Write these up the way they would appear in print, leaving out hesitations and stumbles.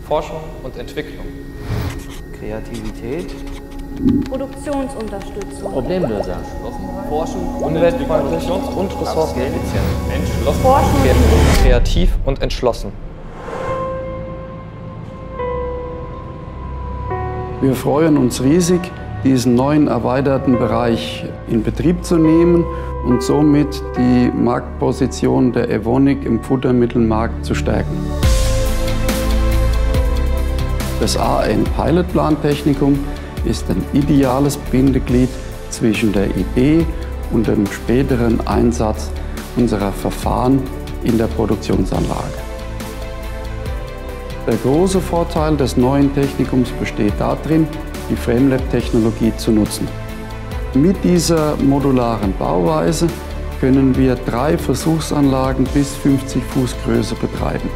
Forschung und Entwicklung, Kreativität, Produktionsunterstützung, Problemlöser, Forschung, umweltfreundlich und ressourceneffizient, entschlossen, Forschung und Entwicklung. kreativ und entschlossen. Wir freuen uns riesig, diesen neuen erweiterten Bereich in Betrieb zu nehmen und somit die Marktposition der Evonik im Futtermittelmarkt zu stärken. Das AN Pilotplant Technikum ist ein ideales Bindeglied zwischen der Idee und dem späteren Einsatz unserer Verfahren in der Produktionsanlage. Der große Vorteil des neuen Technikums besteht darin, die Framelab-Technologie zu nutzen. Mit dieser modularen Bauweise können wir 3 Versuchsanlagen bis 50 Fuß Größe betreiben.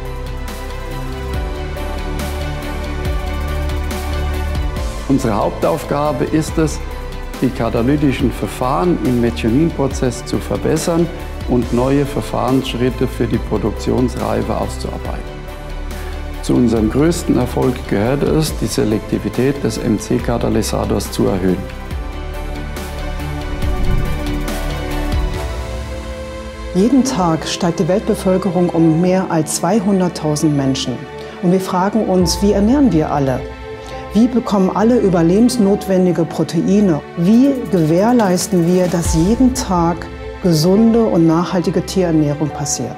Unsere Hauptaufgabe ist es, die katalytischen Verfahren im Methioninprozess zu verbessern und neue Verfahrensschritte für die Produktionsreife auszuarbeiten. Zu unserem größten Erfolg gehört es, die Selektivität des MC-Katalysators zu erhöhen. Jeden Tag steigt die Weltbevölkerung um mehr als 200.000 Menschen. Und wir fragen uns, wie ernähren wir alle? Wie bekommen alle überlebensnotwendige Proteine? Wie gewährleisten wir, dass jeden Tag gesunde und nachhaltige Tierernährung passiert?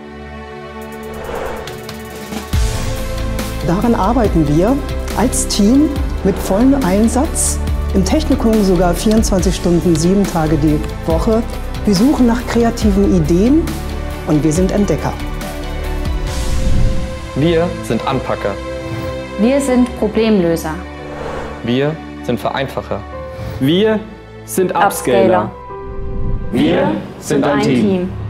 Daran arbeiten wir als Team mit vollem Einsatz, im Technikum sogar 24 Stunden, 7 Tage die Woche. Wir suchen nach kreativen Ideen und wir sind Entdecker. Wir sind Anpacker. Wir sind Problemlöser. Wir sind Vereinfacher. Wir sind Upscaler. Wir sind ein Team.